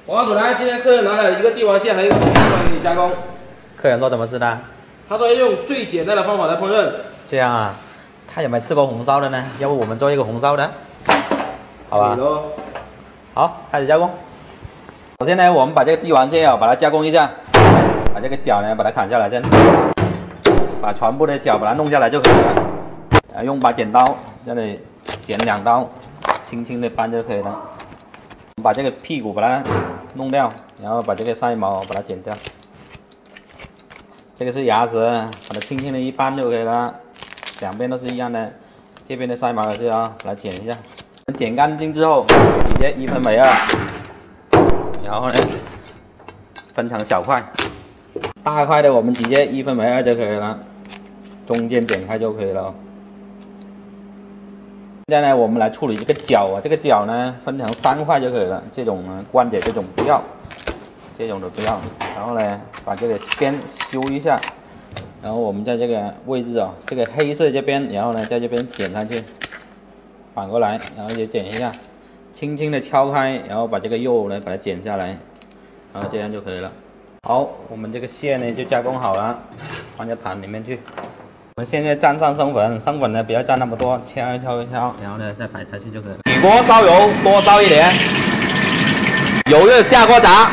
王主来，今天客人拿了一个帝王蟹，还有一个fisherman给你加工。 客人说怎么吃的？ 他说要用最简单的方法来烹饪。这样啊？ 他有没有吃过红烧的呢？要不我们做一个红烧的？好吧。好，开始加工。首先呢，我们把这个帝王蟹啊，把它加工一下，把这个脚呢，把它砍下来先，把全部的脚把它弄下来就可以了。用把剪刀这里剪2刀，轻轻的扳就可以了。把这个屁股把它弄掉，然后把这个腮毛把它剪掉。这个是牙齿，把它轻轻的一扳就可以了。两边都是一样的，这边的腮毛也是啊，把它剪一下。剪干净之后，直接1分为2，然后呢分成小块，大块的我们直接1分为2就可以了，中间剪开就可以了。现在呢，我们来处理这个脚啊，这个脚呢分成3块就可以了。这种呢关节这种不要，这种都不要。然后呢，把这个边修一下，然后我们在这个位置啊，这个黑色这边，然后呢在这边剪上去。反过来，然后也剪一下，轻轻的敲开，然后把这个肉呢把它剪下来，然后这样就可以了。好，我们这个蟹呢就加工好了，放在盘里面去。我们现在蘸上生粉，生粉呢不要蘸那么多，敲一敲，然后呢再摆下去就可以了。起锅烧油，多烧一点，油热下锅炸。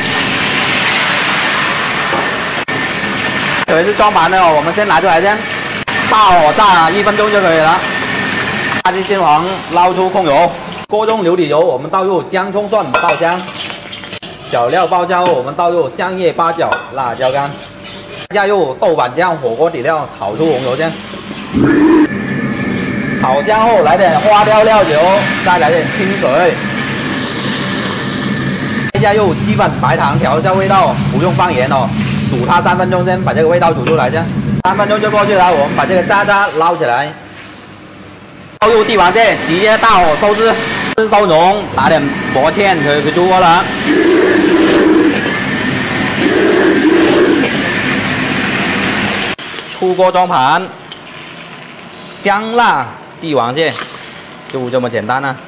特别是装盘的哦，我们先拿出来先，大火炸1分钟就可以了。炸鸡金黄，捞出控油，锅中流底油，我们倒入姜、葱、蒜爆香，小料爆香后，我们倒入香叶、八角、辣椒干，加入豆瓣酱、火锅底料，炒出红油酱，炒香后来点花雕料酒，再来点清水，加入鸡粉、白糖调一下味道，不用放盐哦，煮它3分钟先，把这个味道煮出来先，3分钟就过去了，我们把这个渣渣捞起来。倒入帝王蟹，直接大火收汁，收浓，打点薄芡去出锅了。出锅装盘，香辣帝王蟹就这么简单了。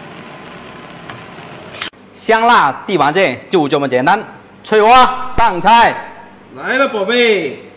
香辣帝王蟹就这么简单，翠花上菜， 来了，宝贝。